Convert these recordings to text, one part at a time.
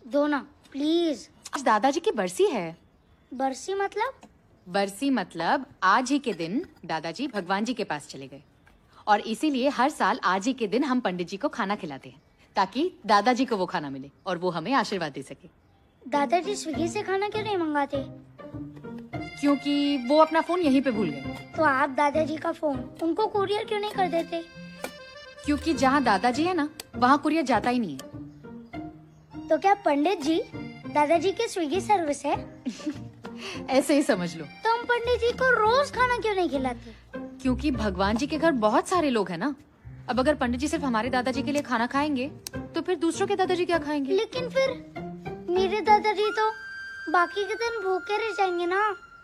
दो ना प्लीज। आज दादाजी की बरसी है। बरसी मतलब? बरसी मतलब आज ही के दिन दादाजी भगवान जी के पास चले गए और इसीलिए हर साल आज ही के दिन हम पंडित जी को खाना खिलाते हैं ताकि दादाजी को वो खाना मिले और वो हमें आशीर्वाद दे सके। दादाजी स्विगी से खाना क्यों नहीं मंगाते? क्योंकि वो अपना फोन यहीं पे भूल गए। तो आप दादाजी का फोन उनको कुरियर क्यों नहीं कर देते? क्योंकि जहाँ दादाजी है ना वहाँ कुरियर जाता ही नहीं है। तो क्या पंडित जी दादाजी की स्विगी सर्विस है? ऐसे ही समझ लो। तो हम पंडित जी को रोज खाना क्यों नहीं खिलाते? क्योंकि भगवान जी के घर बहुत सारे लोग हैं ना। अब अगर पंडित जी सिर्फ हमारे दादाजी के लिए खाना खाएंगे तो फिर दूसरों के दादाजी क्या खाएंगे? लेकिन फिर मेरे दादाजी तो बाकी के दिन भूखे रह जाएंगे ना।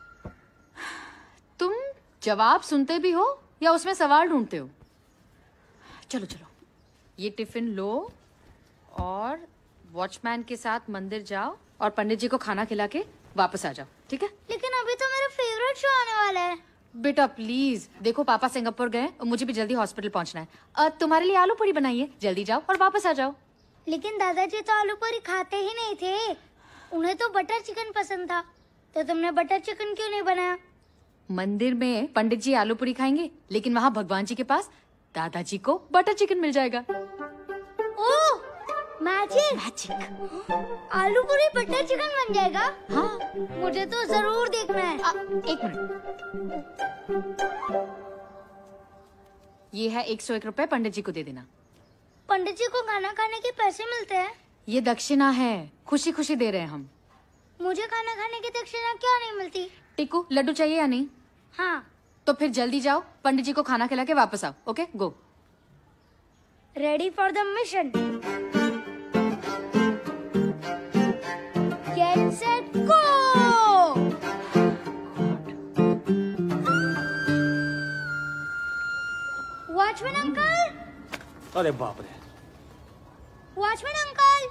तुम जवाब सुनते भी हो या उसमें सवाल ढूंढते हो? चलो चलो, ये टिफिन लो और वॉचमैन के साथ मंदिर जाओ और पंडित जी को खाना खिला के वापस आ जाओ, ठीक है? लेकिन अभी तो मेरा फेवरेट शो आने वाला है। बेटा प्लीज, देखो पापा सिंगापुर गए और मुझे भी जल्दी हॉस्पिटल पहुंचना है। तुम्हारे लिए आलू पूरी बनाई है, जल्दी जाओ और वापस आ जाओ। लेकिन दादाजी तो आलू पूरी खाते ही नहीं थे, उन्हें तो बटर चिकन पसंद था। तो तुमने बटर चिकन क्यों नहीं बनाया? मंदिर में पंडित जी आलू पूरी खाएंगे लेकिन वहाँ भगवान जी के पास दादाजी को बटर चिकन मिल जाएगा। Oh magic! मैजिक! आलू पूरी बटर चिकन बन जाएगा? हाँ, मुझे तो जरूर देखना है। एक मिनट, ये है 101 रुपए, पंडित जी को दे देना। पंडित जी को खाना खाने के पैसे मिलते हैं? ये दक्षिणा है, खुशी खुशी दे रहे हैं हम। मुझे खाना खाने की दक्षिणा क्यों नहीं मिलती? टिकू, लड्डू चाहिए या नहीं? हाँ। तो फिर जल्दी जाओ, पंडित जी को खाना खिला के वापस आओ। Okay, go. Ready for the mission. Get set go. Watchman uncle! अरे बाप रे! Watchman uncle!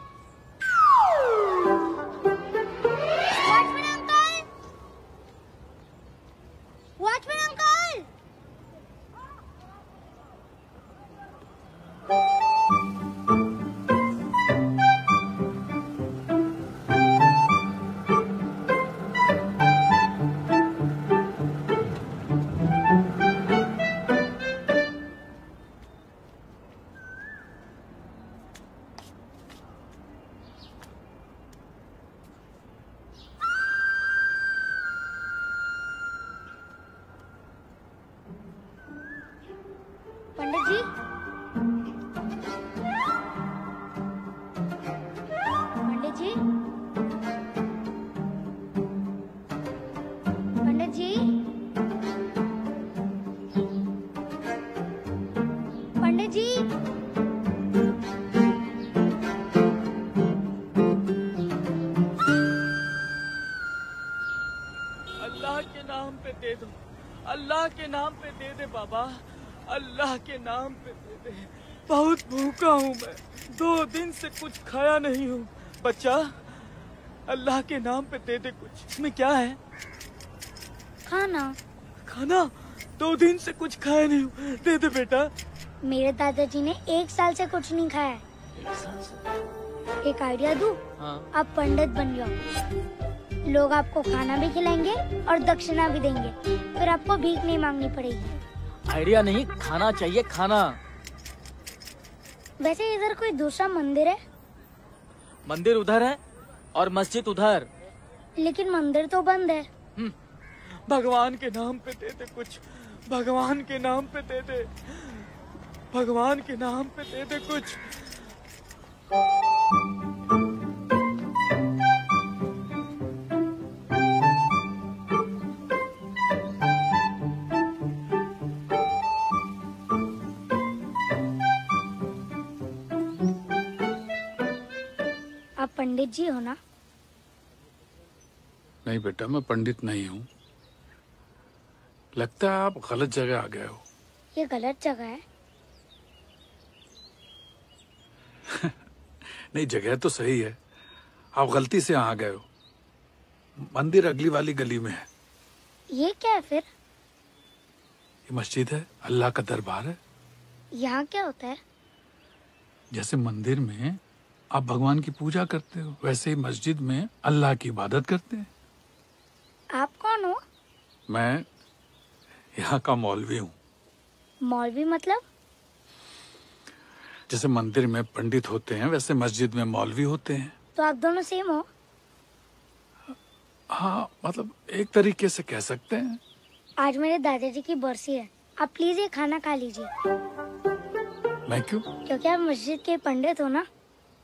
Watchman uncle! Watchman uncle! Pandit ji, Pandit ji, Pandit ji, Pandit ji, Allah के नाम पे दे दो, अल्लाह के नाम पे दे दे बाबा, अल्लाह के नाम पे दे दे। बहुत भूखा हूँ मैं, 2 दिन से कुछ खाया नहीं हूँ। बच्चा, अल्लाह के नाम पे दे दे कुछ। इसमें क्या है? खाना। खाना? 2 दिन से कुछ खाया नहीं हूँ, दे दे बेटा। मेरे दादाजी ने 1 साल से कुछ नहीं खाया है। 1 साल से? एक आइडिया दूं? हाँ। आप पंडित बन जाओ, लोग आपको खाना भी खिलाएंगे और दक्षिणा भी देंगे, फिर आपको भीख नहीं मांगनी पड़ेगी। आइडिया नहीं, खाना चाहिए, खाना। वैसे इधर कोई दूसरा मंदिर है? मंदिर उधर है और मस्जिद उधर। लेकिन मंदिर तो बंद है। भगवान के नाम पे दे दे कुछ, भगवान के नाम पे दे दे, भगवान के नाम पे दे दे कुछ। आप पंडित जी हो ना? नहीं बेटा, मैं पंडित नहीं हूँ। लगता है आप गलत जगह आ गए हो। ये गलत जगह है। नहीं, जगह तो सही है, आप गलती से यहाँ आ गए हो। मंदिर अगली वाली गली में है। ये क्या है फिर? ये मस्जिद है, अल्लाह का दरबार है। यहाँ क्या होता है? जैसे मंदिर में आप भगवान की पूजा करते हो, वैसे ही मस्जिद में अल्लाह की इबादत करते हैं। आप कौन हो? मैं यहाँ का मौलवी हूँ। मौलवी मतलब? जैसे मंदिर में पंडित होते हैं वैसे मस्जिद में मौलवी होते हैं। तो आप दोनों सेम हो? हाँ, मतलब एक तरीके से कह सकते हैं। आज मेरे दादाजी की बरसी है, आप प्लीज ये खाना खा लीजिए। मैं क्यों? क्योंकि आप मस्जिद के पंडित हो ना।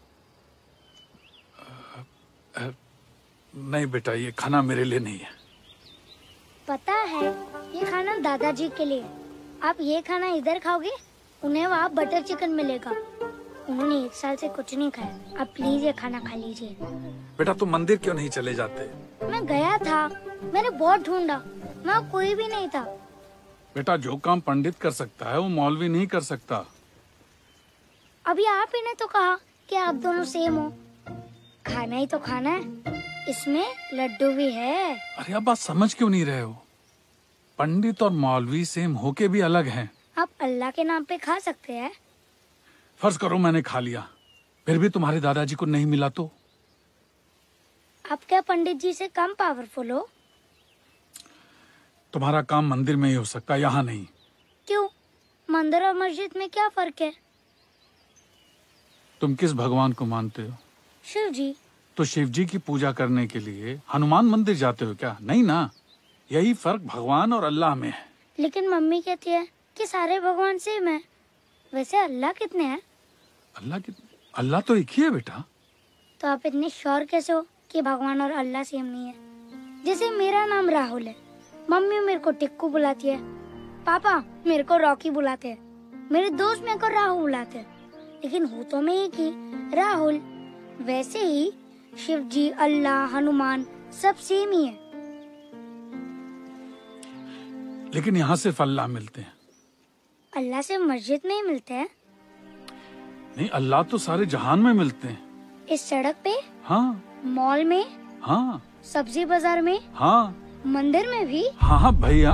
नहीं बेटा, ये खाना मेरे लिए नहीं है। पता है, ये खाना दादाजी के लिए। आप ये खाना इधर खाओगे, उन्हें वहाँ बटर चिकन मिलेगा। उन्होंने 1 साल से कुछ नहीं खाया। आप प्लीज ये खाना खा लीजिए। बेटा तुम मंदिर क्यों नहीं चले जाते? मैं गया था, मैंने बहुत ढूंढा, वहाँ कोई भी नहीं था। बेटा जो काम पंडित कर सकता है वो मौलवी नहीं कर सकता। अभी आप ही ने तो कहा कि आप दोनों सेम हो। खाना ही तो खाना है, इसमें लड्डू भी है। अरे आप बात समझ क्यों नहीं रहे हो? पंडित और मौलवी सेम होके भी अलग हैं। आप अल्लाह के नाम पे खा सकते हैं। फर्ज करो मैंने खा लिया, फिर भी तुम्हारे दादाजी को नहीं मिला तो? आप क्या पंडित जी से कम पावरफुल हो? तुम्हारा काम मंदिर में ही हो सकता, यहाँ नहीं। क्यों? मंदिर और मस्जिद में क्या फर्क है? तुम किस भगवान को मानते हो? शिव जी। तो शिव जी की पूजा करने के लिए हनुमान मंदिर जाते हो क्या? नहीं ना। यही फर्क भगवान और अल्लाह में है। लेकिन मम्मी कहती है कि सारे भगवान सेम है। वैसे अल्लाह कितने हैं? अल्लाह तो एक ही है बेटा। तो आप इतने श्योर कैसे हो कि भगवान और अल्लाह सेम नहीं है? जैसे मेरा नाम राहुल है, मम्मी मेरे को टिक्कू बुलाती है, पापा मेरे को रॉकी बुलाते हैं, मेरे दोस्त मेरे को राहुल बुलाते हैं, लेकिन हो तो मैं एक ही, राहुल। वैसे ही शिव जी, अल्लाह, हनुमान सब सेम ही है। लेकिन यहाँ सिर्फ अल्लाह मिलते हैं। अल्लाह से मस्जिद में ही मिलते हैं? नहीं, अल्लाह तो सारे जहान में मिलते हैं। इस सड़क पे? हाँ। मॉल में? हाँ। सब्जी बाजार में? हाँ। मंदिर में भी? हाँ हाँ भैया।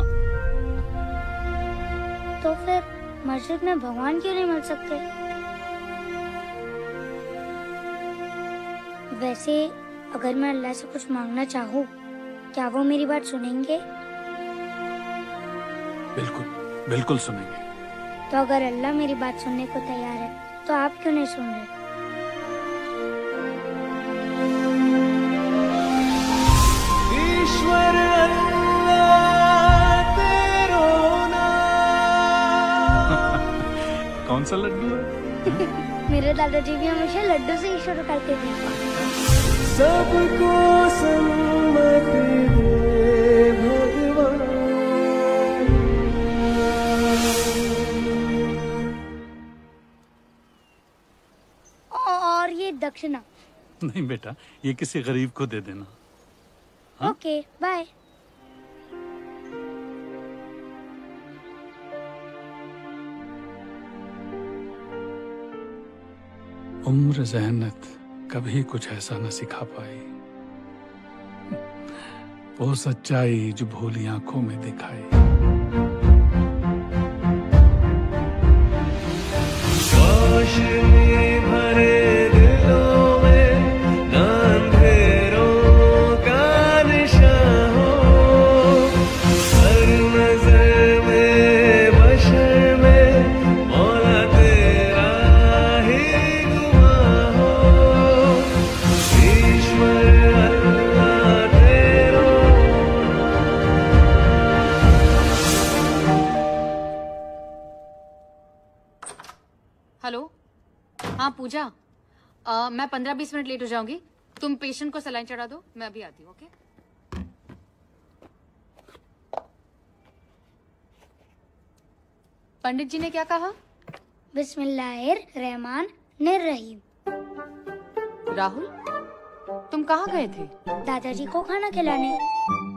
तो फिर मस्जिद में भगवान क्यों नहीं मिल सकते? वैसे अगर मैं अल्लाह से कुछ मांगना चाहूँ, क्या वो मेरी बात सुनेंगे? बिल्कुल बिल्कुल सुनेंगे। तो अगर अल्लाह मेरी बात सुनने को तैयार है, तो आप क्यों नहीं सुन रहे? ईश्वर अल्लाह तेरो नाम। कौन सा लड्डू है? मेरे दादाजी भी हमेशा लड्डू से ही शुरू करते थे। सबको सम्मति दे भगवान। और ये दक्षिणा। नहीं बेटा, ये किसी गरीब को दे देना। हाँ? Okay bye. उम्र ज़हनत कभी कुछ ऐसा न सिखा पाई, वो सच्चाई जो भोली आंखों में दिखाई। रोशनी भरे दिलों में ना अंधेरों का निशान हो, हर नजर में बशर में मौला तेरा ही गुमा हो। ईश्वर अल्लाह तेरो हेलो। हाँ पूजा, मैं 15-20 मिनट लेट हो जाऊंगी। तुम पेशेंट को सलाइन चढ़ा दो, मैं अभी आती हूँ। ओके। पंडित जी ने क्या कहा? बिस्मिल्लाहिर्रहमानिर्रहीम। राहुल, तुम कहाँ गए थे? दादाजी को खाना खिलाने।